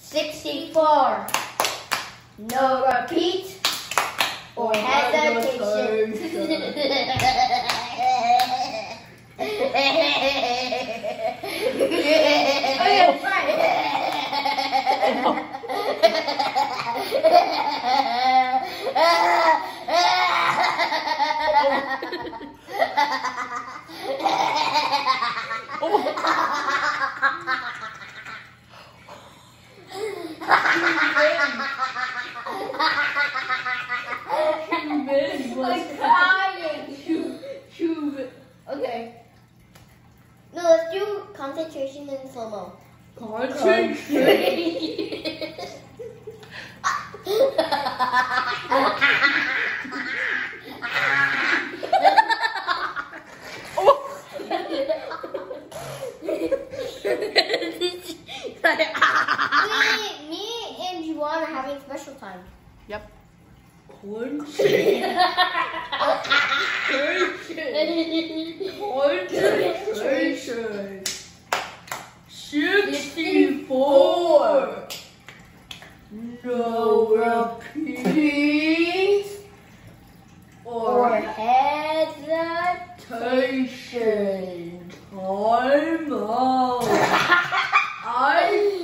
64. No repeat or hesitation. I'm crying. Okay. No, let's do concentration in slow-mo. Concentration. Me and Juwan are having special time. Yep. Concentration. 64. No repeat or hesitation. Time out. I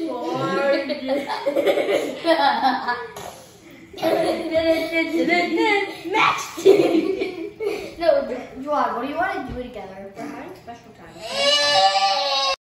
Next. No, Juwan, what do you want to do together? We're having special time.